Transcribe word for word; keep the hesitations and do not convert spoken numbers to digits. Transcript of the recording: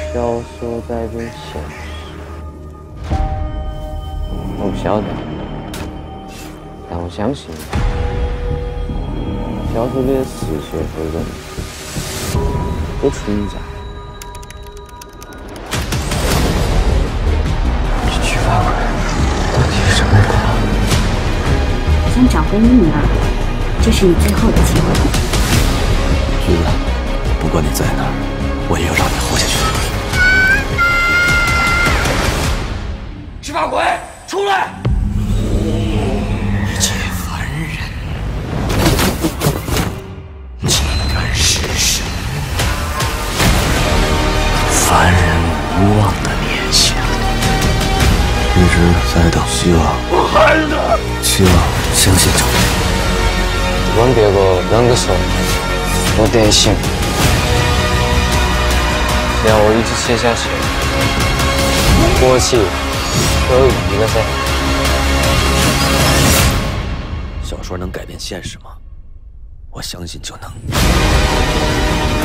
小说改变现实，我不晓得，但我相信，小说里的世界和人都存在。这菊花鬼到底是什么鬼？ 想找回你女儿，这是你最后的机会。 橘子，不管你在哪儿，我也要让你活下去的地方。 执法鬼，出来！ 一介凡人，竟敢弑神！凡人无望的面相，一直在等希望。我孩子，希望相信着我。 不管别个啷个说，我得行。只要我一直写下去，活起都有意义了噻。 小说能改变现实吗？我相信就能。